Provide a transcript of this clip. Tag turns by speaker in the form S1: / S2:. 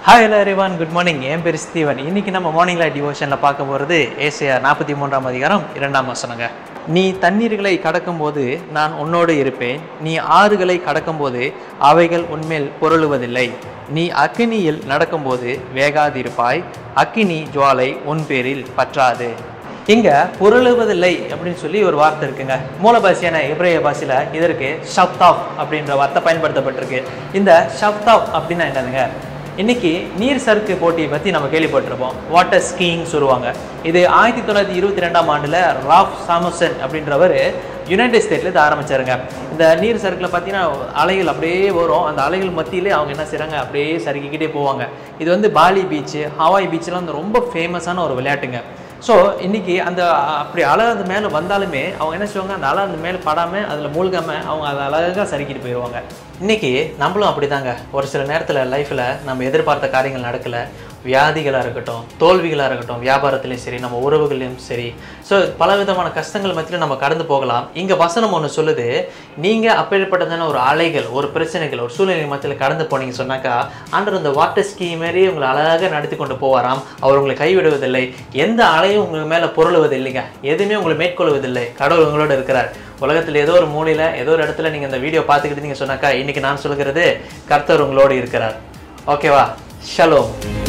S1: Hi hello everyone, good morning. என் பேர் Steven. இன்னைக்கு நம்ம மார்னிங் லைட் டிவோஷன்ல பார்க்க போறது ஏசாயா 43ஆம் அதிகாரம் 2ஆம் வசனங்க. நீ தண்ணீர்களை கடக்கும்போது நான் உன்னோடு இருப்பேன். நீ ஆறுகளை கடக்கும்போது அவைகள் உன்மேல் புரளுவதில்லை. நீ அக்கினியில் நடக்கும்போது வேகாதிருப்பாய். அக்கினி ஜுவாலை உன் பேரில் பற்றாது. இங்க புரளுவதில்லை அப்படின்னு சொல்லி ஒரு வார்த்தை இருக்குங்க. மூல பாஷையான எபிரேய பாஷையில இதற்கு ஷப்தாப் அப்படின்ற வார்த்தை பயன்படுத்தப்பட்டிருக்கு. இந்த ஷப்தாப் அப்படின்னா என்னதுங்க? இன்னைக்கு நீர் சறுக்கு போட்டியை பற்றி நம்ம கேள்விப்பட்டிருப்போம். வாட்டர் ஸ்கீயிங் சொல்லுவாங்க. இது 1922ஆம் ஆண்டில் ராஃப் சாமுசன் அப்படின்றவர் யுனைடெட் ஸ்டேட்ல இதை ஆரம்பிச்சாருங்க. இந்த நீர் சறுக்கில் பார்த்தீங்கன்னா அலைகள் அப்படியே வரும். அந்த அலைகள் மத்தியிலே அவங்க என்ன செய்கிறாங்க, அப்படியே சறுக்கிக்கிட்டே போவாங்க. இது வந்து பாலி பீச்சு, ஹவாய் பீச்செலாம் வந்து ரொம்ப ஃபேமஸான ஒரு விளையாட்டுங்க. ஸோ இன்றைக்கி அந்த அப்படி அலை அந்த மேலே வந்தாலுமே அவங்க என்ன செய்வாங்க, அந்த அலை அந்த மேலே படாமல் அதில் மூழ்காமல் அவங்க அதை அழகாக சறுக்கிட்டு போயிடுவாங்க. இன்றைக்கி நம்மளும் அப்படி தாங்க. ஒரு சில நேரத்தில் லைஃப்பில் நம்ம எதிர்பார்த்த காரியங்கள் நடக்கலை. வியாதிகளாக இருக்கட்டும், தோல்விகளாக இருக்கட்டும், வியாபாரத்துலேயும் சரி, நம்ம உறவுகளையும் சரி, ஸோ பலவிதமான கஷ்டங்கள் மத்தியில் நம்ம கடந்து போகலாம். இங்கே வசனம் ஒன்று சொல்லுது, நீங்கள் அப்பேற்பட்டதான ஒரு அலைகள், ஒரு பிரச்சனைகள், ஒரு சூழ்நிலை மத்தியில் கடந்து போனீங்க சொன்னாக்கா ஆண்டவர் இந்த வாட்டர் ஸ்கீ மாரியே உங்களை அழகாக நடத்தி கொண்டு போவாராம். அவர் உங்களை கைவிடுவதில்லை. எந்த அலையும் உங்களுக்கு மேலே பொருளுவது இல்லைங்க. எதுவுமே உங்களை மேற்கொள்வதில்லை. கடவுள் உங்களோட இருக்கிறார். உலகத்தில் ஏதோ ஒரு மூலையில் ஏதோ ஒரு இடத்துல நீங்கள் இந்த வீடியோ பார்த்துக்கிட்டு சொன்னாக்கா இன்னைக்கு நான் சொல்கிறது, கர்த்தர் உங்களோடு இருக்கிறார். ஓகேவா? ஷலோம்.